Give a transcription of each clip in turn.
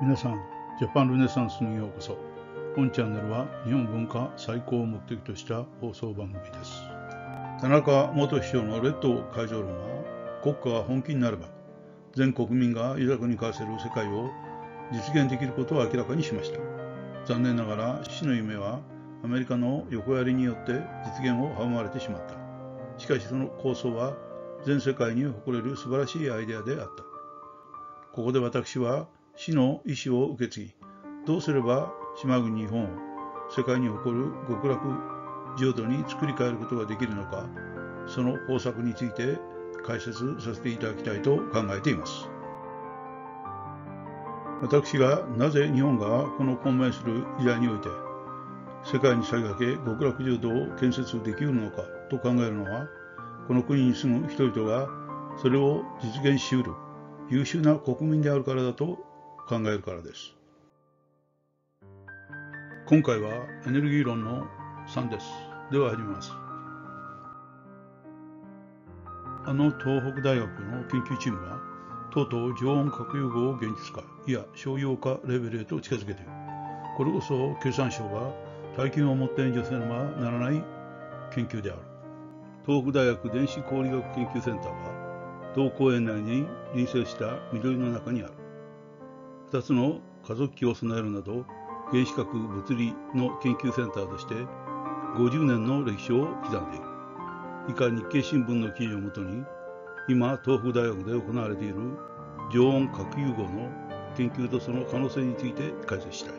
皆さん、ジャパンルネサンスにようこそ。本チャンネルは日本文化再興を目的とした放送番組です。田中元首相の列島改造論は、国家が本気になれば全国民が豊かに暮らせる世界を実現できることを明らかにしました。残念ながら父の夢はアメリカの横やりによって実現を阻まれてしまった。しかしその構想は全世界に誇れる素晴らしいアイデアであった。ここで私は死の意志を受け継ぎ、どうすれば島国日本を世界に誇る極楽浄土に作り変えることができるのか、その方策について解説させていただきたいと考えています。私がなぜ日本がこの混迷する時代において世界に先駆け極楽浄土を建設できるのかと考えるのは、この国に住む人々がそれを実現しうる優秀な国民であるからだと考えるからです。今回はエネルギー論の3です。では始めます。東北大学の研究チームはとうとう常温核融合を現実化、いや商用化レベルへと近づけている。これこそ経産省が大金を持って援助せねばならない研究である。東北大学電子工理学研究センターは同公園内に隣接した緑の中にある。2つの加速器を備えるなど原子核物理の研究センターとして50年の歴史を刻んでいる。以下日経新聞の記事をもとに今東北大学で行われている常温核融合の研究とその可能性について解説したい。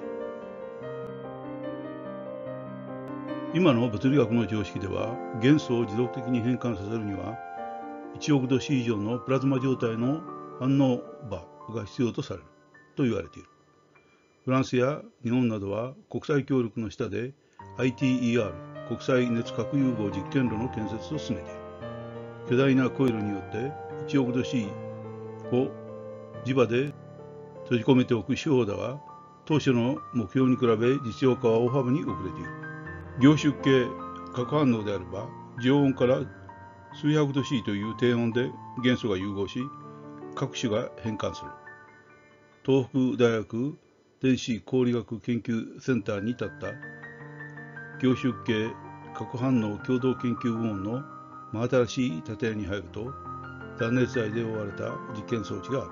今の物理学の常識では元素を持続的に変換させるには1億度 C 以上のプラズマ状態の反応場が必要とされると言われている。フランスや日本などは国際協力の下で ITER 国際熱核融合実験炉の建設を進めている。巨大なコイルによって1億度 C を磁場で閉じ込めておく手法だが、当初の目標に比べ実用化は大幅に遅れている。凝縮系核反応であれば常温から数百度 C という低温で元素が融合し各種が変換する。東北大学電子工理学研究センターに立った凝縮系核反応共同研究部門の真新しい建屋に入ると断熱材で覆われた実験装置がある。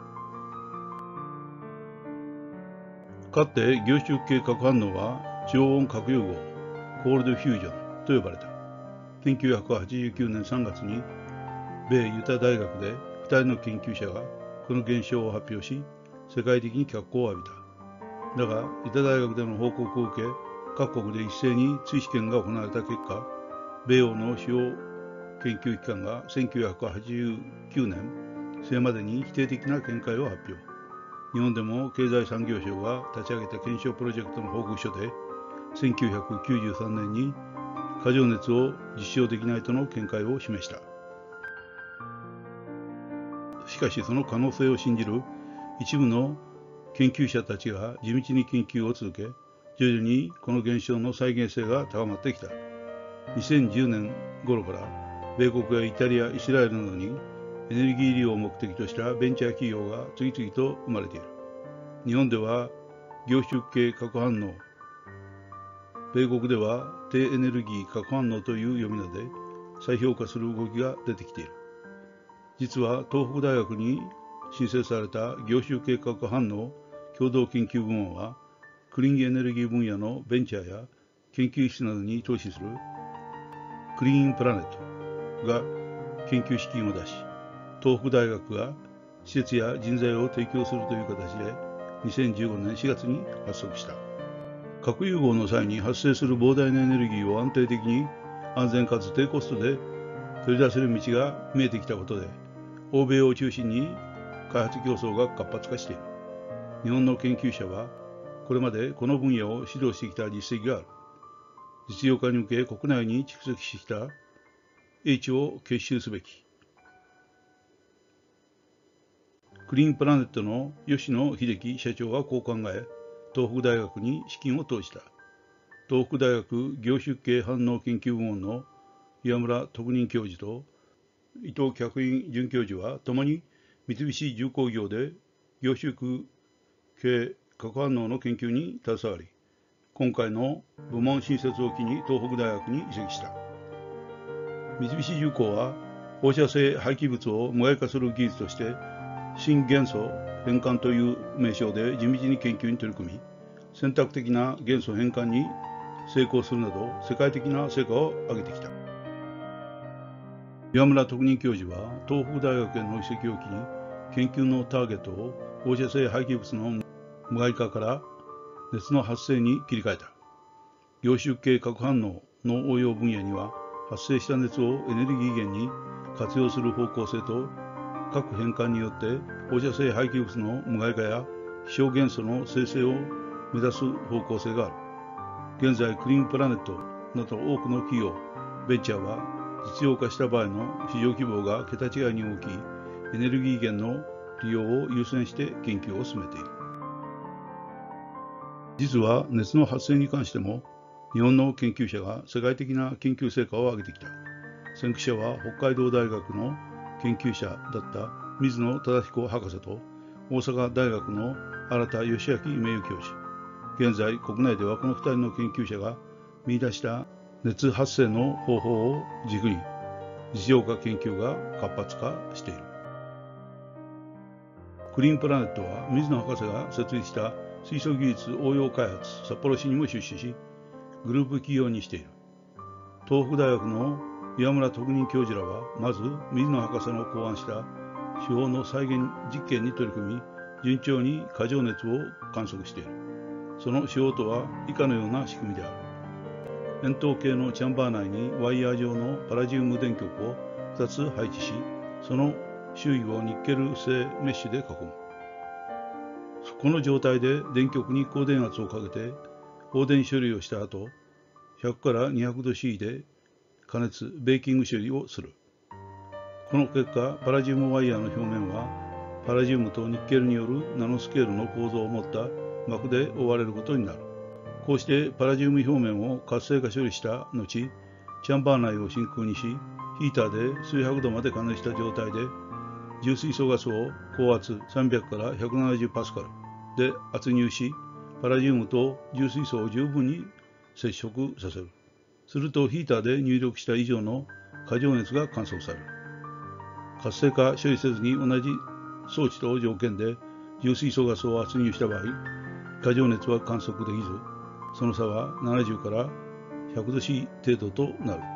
かつて凝縮系核反応は常温核融合コールドフュージョンと呼ばれた。1989年3月に米ユタ大学で2人の研究者がこの現象を発表し世界的に脚光を浴びた。だがユタ大学での報告を受け各国で一斉に追試験が行われた結果、米欧の主要研究機関が1989年末までに否定的な見解を発表。日本でも経済産業省が立ち上げた検証プロジェクトの報告書で1993年に過剰熱を実証できないとの見解を示した。しかしその可能性を信じる一部の研究者たちが地道に研究を続け、徐々にこの現象の再現性が高まってきた。2010年頃から米国やイタリア、イスラエルなどにエネルギー利用を目的としたベンチャー企業が次々と生まれている。日本では凝縮系核反応、米国では低エネルギー核反応という読み名で再評価する動きが出てきている。実は東北大学に新設された凝縮系核反応共同研究部門はクリーンエネルギー分野のベンチャーや研究室などに投資するクリーンプラネットが研究資金を出し、東北大学が施設や人材を提供するという形で2015年4月に発足した。核融合の際に発生する膨大なエネルギーを安定的に安全かつ低コストで取り出せる道が見えてきたことで、欧米を中心に開発競争が活発化している。日本の研究者はこれまでこの分野を指導してきた実績がある。実用化に向け国内に蓄積してきた英知を結集すべき。クリーンプラネットの吉野秀樹社長はこう考え、東北大学に資金を投じた。東北大学凝縮系反応研究部門の岩村特任教授と伊藤客員准教授は共に三菱重工業で凝縮系核反応の研究に携わり、今回の部門新設を機に東北大学に移籍した。三菱重工は放射性廃棄物を無害化する技術として新元素変換という名称で地道に研究に取り組み、選択的な元素変換に成功するなど世界的な成果を上げてきた。岩村特任教授は東北大学への移籍を機に研究のターゲットを放射性廃棄物の無害化から熱の発生に切り替えた。陽子系核反応の応用分野には発生した熱をエネルギー源に活用する方向性と核変換によって放射性廃棄物の無害化や希少元素の生成を目指す方向性がある。現在クリーンプラネットなど多くの企業、ベンチャーは実用化した場合の市場規模が桁違いに大きいエネルギー源の利用を優先して研究を進めている。実は熱の発生に関しても日本の研究者が世界的な研究成果を上げてきた。先駆者は北海道大学の研究者だった水野忠彦博士と大阪大学の新田義明名誉教授。現在国内ではこの2人の研究者が見出した熱発生の方法を軸に実用化研究が活発化している。クリーンプラネットは水野博士が設立した水素技術応用開発札幌市にも出資し、グループ企業にしている。東北大学の岩村特任教授らはまず水野博士の考案した手法の再現実験に取り組み、順調に過剰熱を観測している。その手法とは以下のような仕組みである。円筒形のチャンバー内にワイヤー状のパラジウム電極を2つ配置し、その周囲をニッケル製メッシュで囲む。この状態で電極に高電圧をかけて放電処理をした後、100から200度 C で加熱・ベーキング処理をする。この結果、パラジウムワイヤーの表面はパラジウムとニッケルによるナノスケールの構造を持った膜で覆われることになる。こうしてパラジウム表面を活性化処理した後、チャンバー内を真空にし、ヒーターで数百度まで加熱した状態で重水素ガスを高圧300から170パスカルで圧入し、パラジウムと重水素を十分に接触させる。するとヒーターで入力した以上の過剰熱が観測される。活性化処理せずに同じ装置と条件で重水素ガスを圧入した場合、過剰熱は観測できず、その差は70から100度 C 程度となる。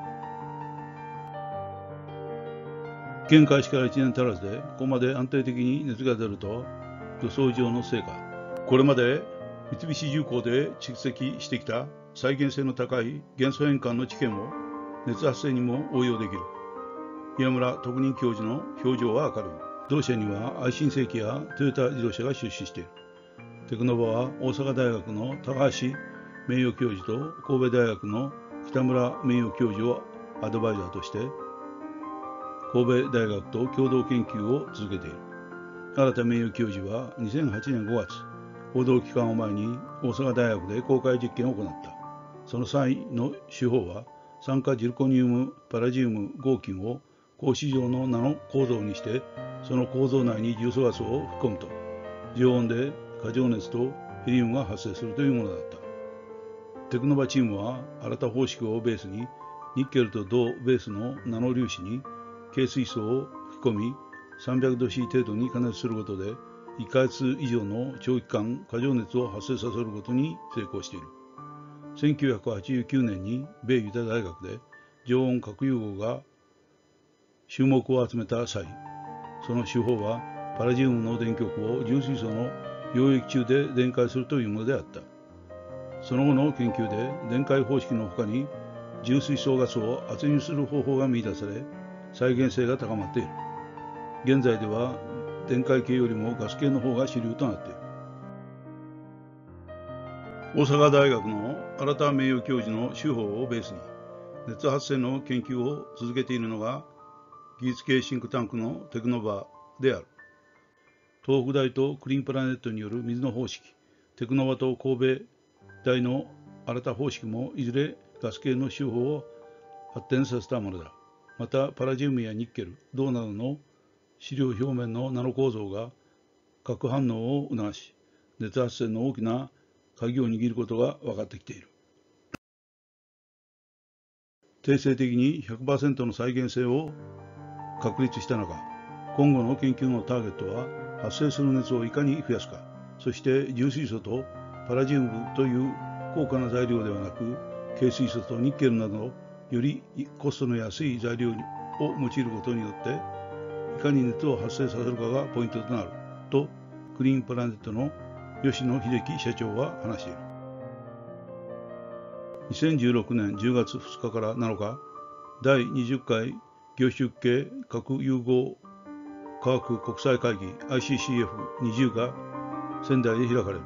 実験開始から1年足らずでここまで安定的に熱が出るとは予想以上の成果。これまで三菱重工で蓄積してきた再現性の高い元素変換の知見を熱発生にも応用できる。岩村特任教授の表情は明るい。同社には愛信精機やトヨタ自動車が出資している。テクノバは大阪大学の高橋名誉教授と神戸大学の北村名誉教授をアドバイザーとして神戸大学と共同研究を続けている。新田名誉教授は2008年5月、報道機関を前に大阪大学で公開実験を行った。その際の手法は酸化ジルコニウムパラジウム合金を格子状のナノ構造にして、その構造内に重素ガスを吹き込むと、常温で過剰熱とヘリウムが発生するというものだった。テクノバチームは新た方式をベースにニッケルと銅ベースのナノ粒子に軽水素を吹き込み、300度 C 程度に加熱することで1ヶ月以上の長期間過剰熱を発生させることに成功している。1989年に米ユダ大学で常温核融合が注目を集めた際、その手法はパラジウムの電極を重水素の溶液中で電解するというものであった。その後の研究で電解方式の他に重水素ガスを圧入する方法が見出され、再現性が高まっている。現在では電解系よりもガス系の方が主流となっている。大阪大学の新田名誉教授の手法をベースに熱発生の研究を続けているのが技術系シンクタンクのテクノバである。東北大とクリーンプラネットによる水の方式、テクノバと神戸大の新た方式もいずれガス系の手法を発展させたものだ。またパラジウムやニッケル、銅などの資料表面のナノ構造が核反応を促し、 熱発生の大きな鍵を握ることが分かってきている。定性的に 100% の再現性を確立した中、今後の研究のターゲットは発生する熱をいかに増やすか、そして重水素とパラジウムという高価な材料ではなく、軽水素とニッケルなどのよりコストの安い材料を用いることによっていかに熱を発生させるかがポイントとなるとクリーンプラネットの吉野秀樹社長は話している。2016年10月2日から7日、第20回凝縮系核融合科学国際会議 ICCF20 が仙台で開かれる。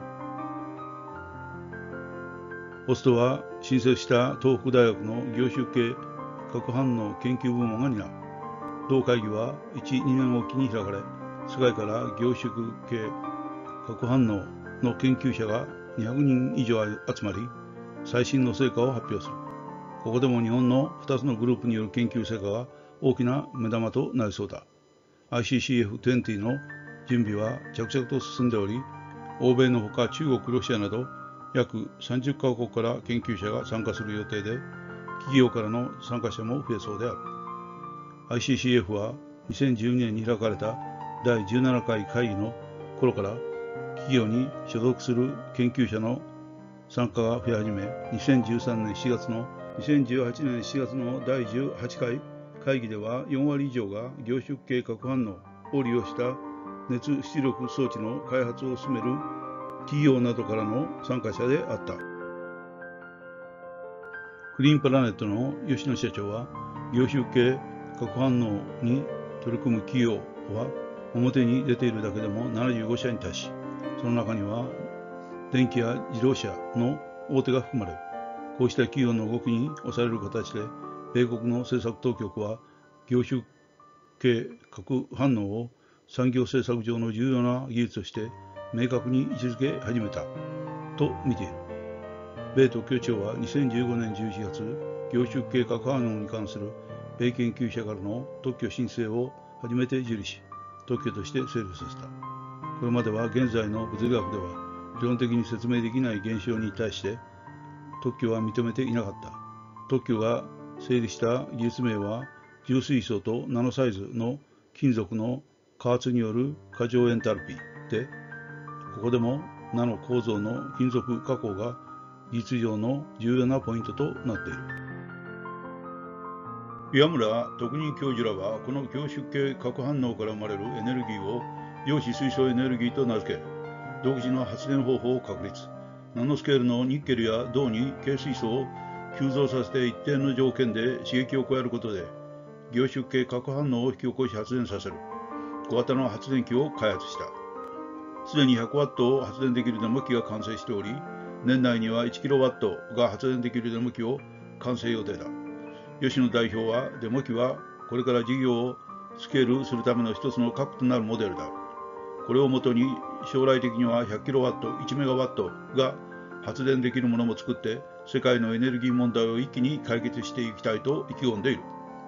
ホストは新設した東北大学の凝縮系核反応研究部門が担う。同会議は1、2年おきに開かれ、世界から凝縮系核反応の研究者が200人以上集まり、最新の成果を発表する。ここでも日本の2つのグループによる研究成果が大きな目玉となりそうだ。ICCF20 の準備は着々と進んでおり、欧米のほか中国、ロシアなど約30カ国から研究者が参加する予定で、企業からの参加者も増えそうである。ICCF は2012年に開かれた第17回会議の頃から企業に所属する研究者の参加が増え始め、2018年7月の第18回会議では4割以上が凝縮系核反応を利用した熱出力装置の開発を進める企業などからの参加者であった。クリーンプラネットの吉野社長は、凝縮系核反応に取り組む企業は表に出ているだけでも75社に達し、その中には電気や自動車の大手が含まれる。こうした企業の動きに押される形で、米国の政策当局は凝縮系核反応を産業政策上の重要な技術として明確に位置づけ始めたと見ている。米特許庁は2015年11月、凝縮系核反応に関する米研究者からの特許申請を初めて受理し、特許として成立させた。これまでは現在の物理学では理論的に説明できない現象に対して特許は認めていなかった。特許が成立した技術名は重水素とナノサイズの金属の加圧による過剰エンタルピーで、ここでもナノ構造の金属加工が技術上の重要なポイントとなっている。岩村特任教授らは、この凝縮系核反応から生まれるエネルギーを陽子水素エネルギーと名付け、独自の発電方法を確立。ナノスケールのニッケルや銅に軽水素を急増させて一定の条件で刺激を加えることで、凝縮系核反応を引き起こし発電させる小型の発電機を開発した。すでに100ワットを発電できるデモ機が完成しており、年内には1キロワットが発電できるデモ機を完成予定だ。吉野代表は、デモ機はこれから事業をスケールするための一つの核となるモデルだ。これをもとに将来的には100キロワット、1メガワットが発電できるものも作って、世界のエネルギー問題を一気に解決していきたいと意気込んでいる。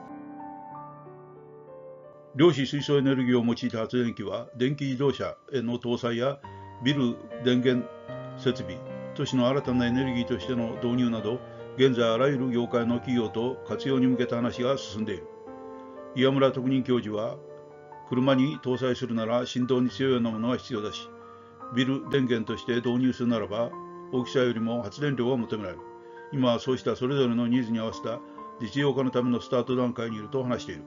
量子水素エネルギーを用いた発電機は、電気自動車への搭載やビル電源設備、都市の新たなエネルギーとしての導入など、現在あらゆる業界の企業と活用に向けた話が進んでいる。岩村特任教授は、車に搭載するなら振動に強いようなものが必要だし、ビル電源として導入するならば大きさよりも発電量が求められる。今はそうしたそれぞれのニーズに合わせた実用化のためのスタート段階にいると話している。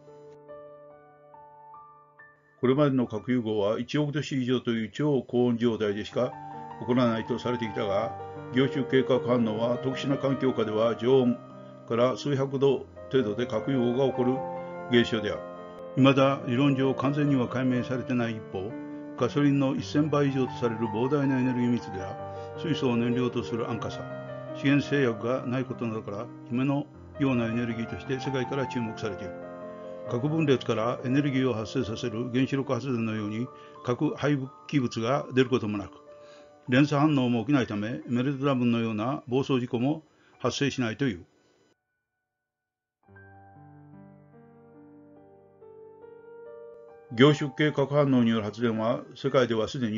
これまでの核融合は1億度 C 以上という超高温状態でしか起こらないとされてきたが、凝縮系核反応は特殊な環境下では常温から数百度程度で核融合が起こる現象である。未だ理論上完全には解明されてない一方、ガソリンの1000倍以上とされる膨大なエネルギー密度や水素を燃料とする安価さ、資源制約がないことなどから夢のようなエネルギーとして世界から注目されている。核分裂からエネルギーを発生させる原子力発電のように核廃棄物が出ることもなく、連鎖反応も起きないためメルトダウンのような暴走事故も発生しないという。凝縮系核反応による発電は世界ではすでに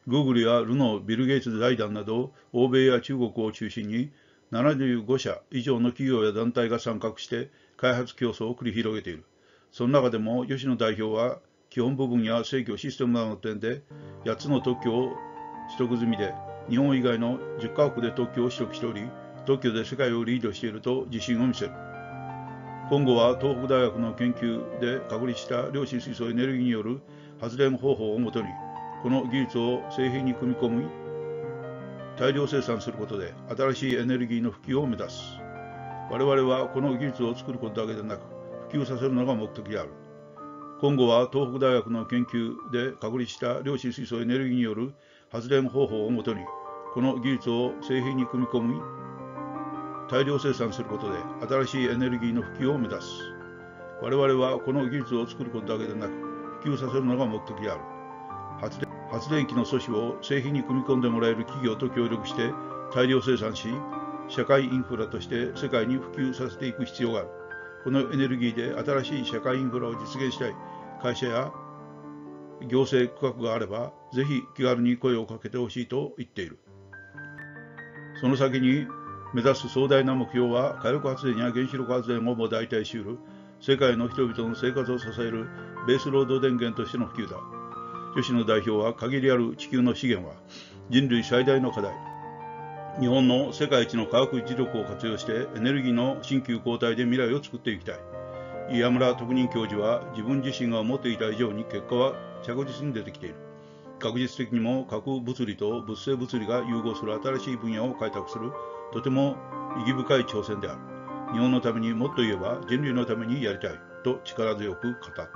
Google やルノー、ビル・ゲイツ財団など欧米や中国を中心に75社以上の企業や団体が参画して開発競争を繰り広げている。その中でも吉野代表は基本部分や制御システムなどの点で8つの特許を取得済みで、日本以外の10カ国で特許を取得しており、特許で世界をリードしていると自信を見せる。今後は東北大学の研究で確立した量子水素エネルギーによる発電方法をもとに、この技術を製品に組み込み、大量生産することで新しいエネルギーの普及を目指す。我々はこの技術を作ることだけでなく、普及させるのが目的である。今後は東北大学の研究で確立した量子水素エネルギーによる発電方法をもとに、この技術を製品に組み込み、大量生産することで新しいエネルギーの普及を目指す。我々はこの技術を作ることだけでなく、普及させるのが目的である。発電機の素子を製品に組み込んでもらえる企業と協力して大量生産し、社会インフラとして世界に普及させていく必要がある。このエネルギーで新しい社会インフラを実現したい会社や行政区画があれば、ぜひ気軽に声をかけてほしいと言っている。その先に目指す壮大な目標は、火力発電や原子力発電をも代替しうる世界の人々の生活を支えるベースロード電源としての普及だ。吉野代表は、限りある地球の資源は人類最大の課題。日本の世界一の科学技術を活用してエネルギーの新旧交代で未来を作っていきたい。岩村特任教授は、自分自身が思っていた以上に結果は着実に出てきている。学術的にも核物理と物性物理が融合する新しい分野を開拓するとても意義深い挑戦である。日本のために、もっと言えば人類のためにやりたいと力強く語っている。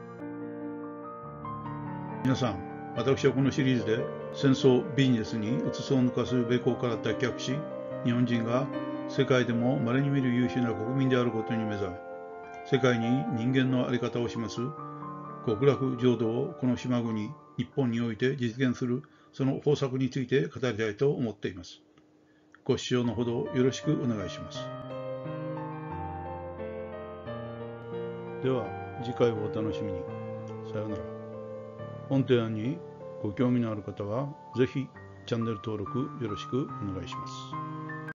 皆さん、私はこのシリーズで戦争ビジネスにうつつを抜かす米国から脱却し、日本人が世界でも稀に見る優秀な国民であることに目覚め、世界に人間の在り方を示す極楽浄土をこの島国日本において実現する、その方策について語りたいと思っています。ご視聴のほどよろしくお願いします。では次回をお楽しみに。さようなら。本提案にご興味のある方はぜひチャンネル登録よろしくお願いします。